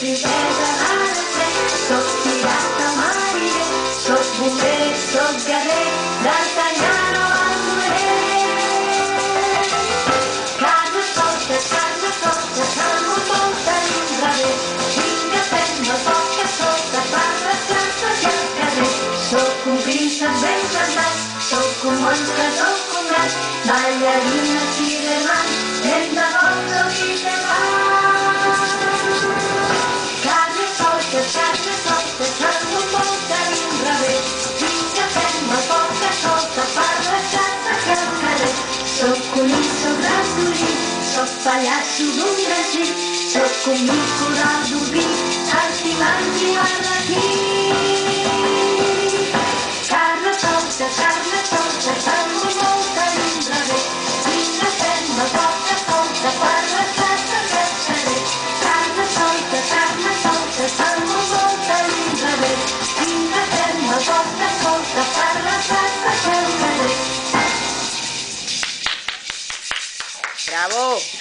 Soc pirata mariner, soc bomber, soc guerrer, d'Artagnan o Almoner. Carme forta, amb un volta i un revés. Vinga, fem-me poca sota per les places i al carrer. Soc un príncep ben casat, soc un monstre, soc un gat, ballarina, ciderman, ben de volta i de amb un volta i un revés. Vinga, fem-me poca solta per les cases i al carrer. Soc conill, soc ratolí, soc pallasso d'un gran circ, soc un mico d'aldoví, saltimbanc i arlequí. Carme solta, amb un volta i un revés. Vinga, fem-me poca solta per les cases i al carrer. Carme solta, amb un volta i un revés. Vinga, fem-me poca solta per les cases i al carrer. Bravo!